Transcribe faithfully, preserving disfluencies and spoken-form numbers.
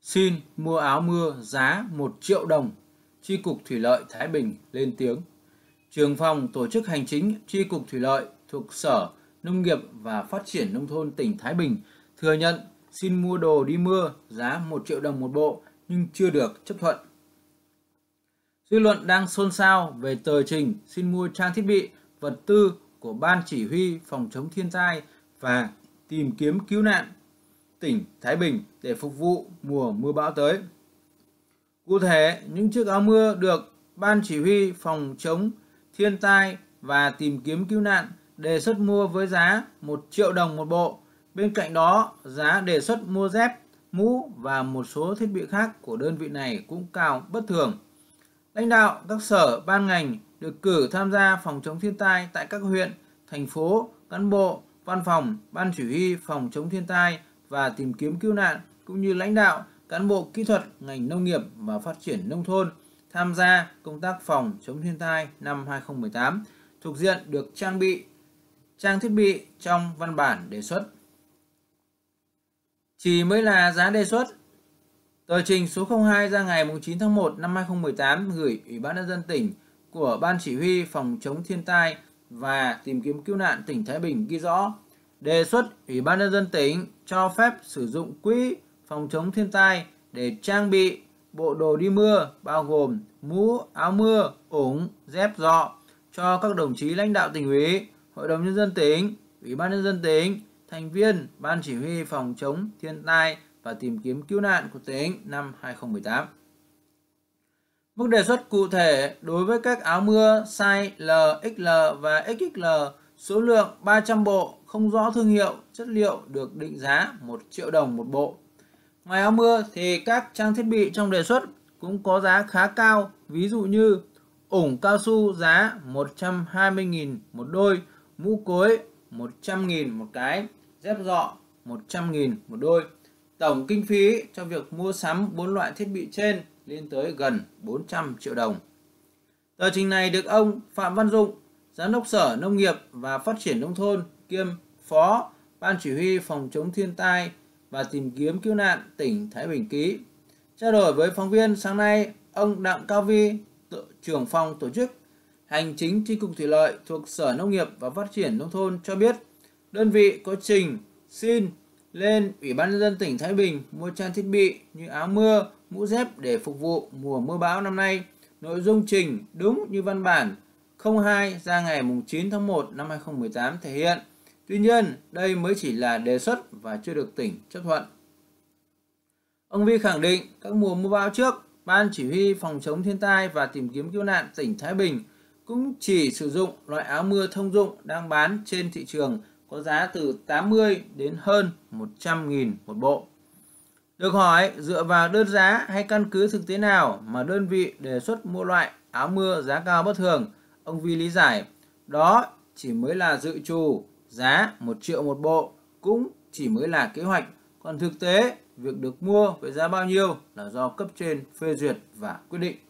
Xin mua áo mưa giá một triệu đồng. Chi cục Thủy lợi Thái Bình lên tiếng. Trưởng phòng tổ chức hành chính Chi cục Thủy lợi thuộc Sở Nông nghiệp và Phát triển Nông thôn tỉnh Thái Bình thừa nhận xin mua đồ đi mưa giá một triệu đồng một bộ nhưng chưa được chấp thuận. Dư luận đang xôn xao về tờ trình xin mua trang thiết bị, vật tư của Ban Chỉ huy Phòng chống thiên tai và tìm kiếm cứu nạn tỉnh Thái Bình để phục vụ mùa mưa bão tới. Cụ thể, những chiếc áo mưa được Ban Chỉ huy Phòng chống thiên tai và tìm kiếm cứu nạn đề xuất mua với giá một triệu đồng một bộ. Bên cạnh đó, giá đề xuất mua dép, mũ và một số thiết bị khác của đơn vị này cũng cao bất thường. Lãnh đạo các sở ban ngành được cử tham gia phòng chống thiên tai tại các huyện, thành phố, cán bộ, văn phòng, Ban Chỉ huy Phòng chống thiên tai và tìm kiếm cứu nạn cũng như lãnh đạo, cán bộ kỹ thuật ngành nông nghiệp và phát triển nông thôn tham gia công tác phòng chống thiên tai năm hai không một tám thuộc diện được trang bị trang thiết bị trong văn bản đề xuất. Chỉ mới là giá đề xuất. Tờ trình số không hai ra ngày chín tháng một năm hai không một tám gửi Ủy ban nhân dân tỉnh của Ban Chỉ huy Phòng chống thiên tai và tìm kiếm cứu nạn tỉnh Thái Bình ghi rõ đề xuất Ủy ban nhân dân tỉnh cho phép sử dụng quỹ phòng chống thiên tai để trang bị bộ đồ đi mưa bao gồm mũ, áo mưa, ủng, dép dọ cho các đồng chí lãnh đạo tỉnh ủy, Hội đồng nhân dân tỉnh, Ủy ban nhân dân tỉnh, thành viên Ban Chỉ huy Phòng chống thiên tai và tìm kiếm cứu nạn của tỉnh năm hai không một tám. Mức đề xuất cụ thể đối với các áo mưa size L, ích lờ và ích ích lờ số lượng ba trăm bộ không rõ thương hiệu, chất liệu được định giá một triệu đồng một bộ. Ngoài áo mưa thì các trang thiết bị trong đề xuất cũng có giá khá cao, ví dụ như ủng cao su giá một trăm hai mươi nghìn một đôi, mũ cối một trăm nghìn một cái, dép dọ một trăm nghìn một đôi. Tổng kinh phí cho việc mua sắm bốn loại thiết bị trên lên tới gần bốn trăm triệu đồng. Tờ trình này được ông Phạm Văn Dụng, Giám đốc Sở Nông nghiệp và Phát triển Nông thôn kiêm Phó Ban Chỉ huy Phòng chống thiên tai và tìm kiếm cứu nạn tỉnh Thái Bình ký. Trao đổi với phóng viên sáng nay, ông Đặng Cao Vi, trưởng phòng tổ chức hành chính Chi cục Thủy lợi thuộc Sở Nông nghiệp và Phát triển Nông thôn cho biết, đơn vị có trình xin lên Ủy ban nhân dân tỉnh Thái Bình mua trang thiết bị như áo mưa, mũ dép để phục vụ mùa mưa bão năm nay. Nội dung trình đúng như văn bản không hai ra ngày chín tháng một năm hai không một tám thể hiện. Tuy nhiên, đây mới chỉ là đề xuất và chưa được tỉnh chấp thuận. Ông Vi khẳng định các mùa mưa bão trước, Ban Chỉ huy Phòng chống thiên tai và tìm kiếm cứu nạn tỉnh Thái Bình cũng chỉ sử dụng loại áo mưa thông dụng đang bán trên thị trường có giá từ tám mươi đến hơn một trăm nghìn một bộ. Được hỏi dựa vào đơn giá hay căn cứ thực tế nào mà đơn vị đề xuất mua loại áo mưa giá cao bất thường, ông Vi lý giải đó chỉ mới là dự trù giá một triệu một bộ, cũng chỉ mới là kế hoạch, còn thực tế việc được mua với giá bao nhiêu là do cấp trên phê duyệt và quyết định.